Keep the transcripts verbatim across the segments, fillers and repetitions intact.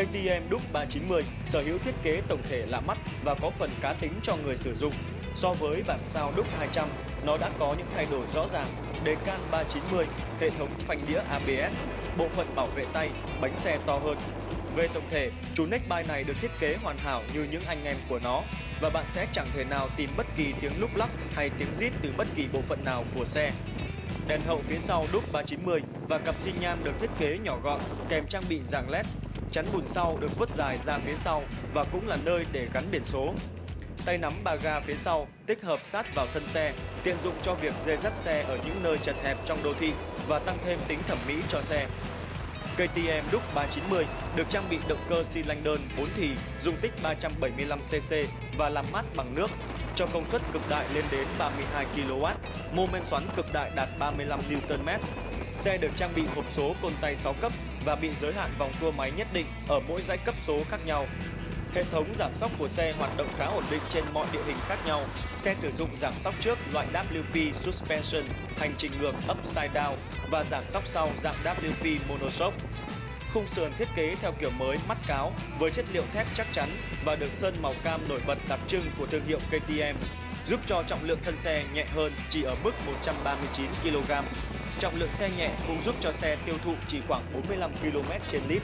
ca tê em Đúc ba chín mươi sở hữu thiết kế tổng thể lạ mắt và có phần cá tính cho người sử dụng. So với bản sao Đúc hai trăm, nó đã có những thay đổi rõ ràng. Đề can ba chín mươi, hệ thống phanh đĩa a bê ét, bộ phận bảo vệ tay, bánh xe to hơn. Về tổng thể, chú neckbike này được thiết kế hoàn hảo như những anh em của nó và bạn sẽ chẳng thể nào tìm bất kỳ tiếng lúc lắc hay tiếng rít từ bất kỳ bộ phận nào của xe. Đèn hậu phía sau Đúc ba chín mươi và cặp xi nhan được thiết kế nhỏ gọn kèm trang bị dàn led. Chắn bùn sau được vứt dài ra phía sau và cũng là nơi để gắn biển số. Tay nắm ba ga phía sau tích hợp sát vào thân xe, tiện dụng cho việc dê dắt xe ở những nơi chật hẹp trong đô thị và tăng thêm tính thẩm mỹ cho xe. ca tê em Đúc ba chín mươi được trang bị động cơ xi lanh đơn bốn thì dung tích ba trăm bảy mươi lăm xê xê và làm mát bằng nước, cho công suất cực đại lên đến ba mươi hai ki lô oát, mô men xoắn cực đại đạt ba mươi lăm niu-tơn mét. Xe được trang bị hộp số côn tay sáu cấp và bị giới hạn vòng tua máy nhất định ở mỗi dãy cấp số khác nhau. Hệ thống giảm xóc của xe hoạt động khá ổn định trên mọi địa hình khác nhau. Xe sử dụng giảm xóc trước loại vê kép pê Suspension, hành trình ngược Upside Down và giảm xóc sau dạng vê kép pê Monoshock. Khung sườn thiết kế theo kiểu mới mắt cáo với chất liệu thép chắc chắn và được sơn màu cam nổi bật đặc trưng của thương hiệu ca tê em, giúp cho trọng lượng thân xe nhẹ hơn chỉ ở mức một trăm ba mươi chín ki lô gam. Trọng lượng xe nhẹ cũng giúp cho xe tiêu thụ chỉ khoảng bốn mươi lăm ki lô mét trên lít.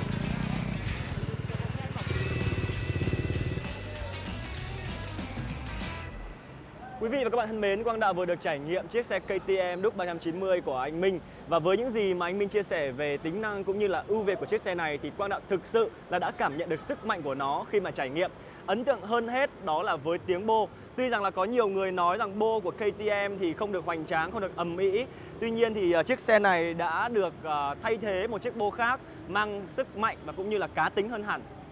Quý vị và các bạn thân mến, Quang Đạo vừa được trải nghiệm chiếc xe ca tê em Đúc ba chín mươi của anh Minh. Và với những gì mà anh Minh chia sẻ về tính năng cũng như là ưu việt của chiếc xe này thì Quang Đạo thực sự là đã cảm nhận được sức mạnh của nó khi mà trải nghiệm. Ấn tượng hơn hết đó là với tiếng bô. Tuy rằng là có nhiều người nói rằng bô của ca tê em thì không được hoành tráng, không được ầm ĩ. Tuy nhiên thì chiếc xe này đã được thay thế một chiếc bô khác mang sức mạnh và cũng như là cá tính hơn hẳn.